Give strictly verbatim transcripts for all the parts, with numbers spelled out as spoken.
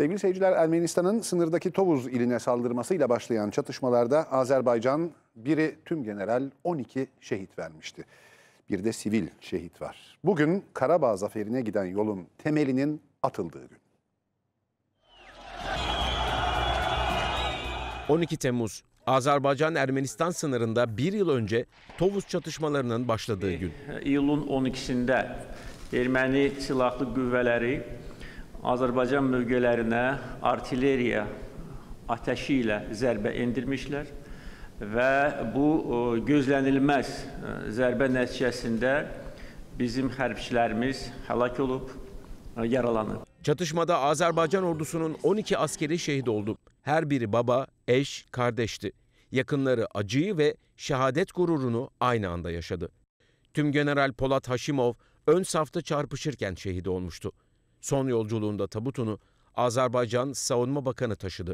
Sevgili seyirciler, Ermenistan'ın sınırdaki Tovuz iline saldırmasıyla başlayan çatışmalarda Azerbaycan biri tümgeneral on iki şehit vermişti. Bir de sivil şehit var. Bugün Karabağ zaferine giden yolun temelinin atıldığı gün. on iki Temmuz, Azerbaycan-Ermenistan sınırında bir yıl önce Tovuz çatışmalarının başladığı gün. İyulun on ikisinde Ermeni silahlı qüvvələri Azərbaycan mövqelərinə artilleriya ateşi ilə zərbə endirmişlər və bu gözlənilməz zərbə nəticəsində bizim hərbçilərimiz həlak olub, yaralanıb. Çatışmada Azerbaycan ordusunun on iki askeri şehit oldu. Her biri baba, eş, kardeşti. Yakınları acıyı ve şehadet gururunu aynı anda yaşadı. Tümgeneral Polat Haşimov ön safta çarpışırken şehit olmuştu. Son yolculuğunda tabutunu Azerbaycan Savunma Bakanı taşıdı.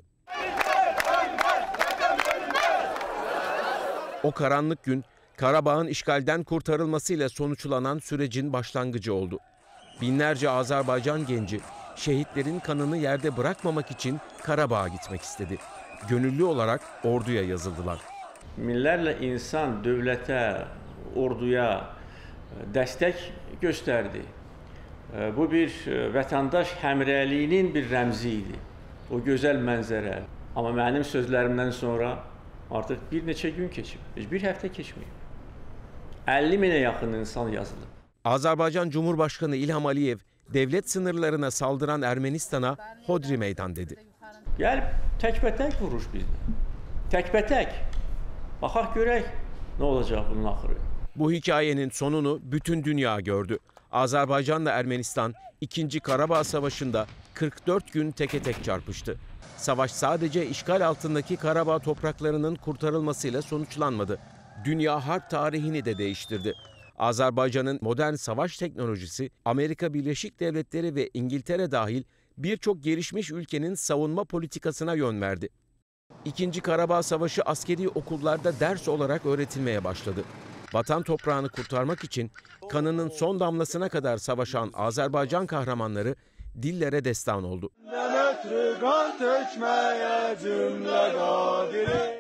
O karanlık gün Karabağ'ın işgalden kurtarılmasıyla sonuçlanan sürecin başlangıcı oldu. Binlerce Azerbaycan genci şehitlerin kanını yerde bırakmamak için Karabağ'a gitmek istedi. Gönüllü olarak orduya yazıldılar. Minlərlə insan dövlətə, orduya dəstək göstərdi. Bu bir vətəndaş həmrəyliyinin bir rəmzi idi. O gözəl mənzərə. Amma mənim sözlərimdən sonra artıq bir neçə gün keçib. Bir həftə keçməyib. əlli minə yaxın insan yazılıb. Azerbaycan Cumhurbaşkanı İlham Aliyev, devlet sınırlarına saldıran Ermenistan'a hodri meydan dedi. Gəlib təkbətək vuruş bizdə. Təkbətək. Baxaq görək nə olacaq bunun axırı. Bu hikayenin sonunu bütün dünya gördü. Azerbaycan'la Ermenistan ikinci Karabağ Savaşı'nda kırk dört gün teke tek çarpıştı. Savaş sadece işgal altındaki Karabağ topraklarının kurtarılmasıyla sonuçlanmadı. Dünya harp tarihini de değiştirdi. Azerbaycan'ın modern savaş teknolojisi Amerika Birleşik Devletleri ve İngiltere dahil birçok gelişmiş ülkenin savunma politikasına yön verdi. İkinci Karabağ Savaşı askeri okullarda ders olarak öğretilmeye başladı. Vatan toprağını kurtarmak için kanının son damlasına kadar savaşan Azerbaycan kahramanları dillere destan oldu.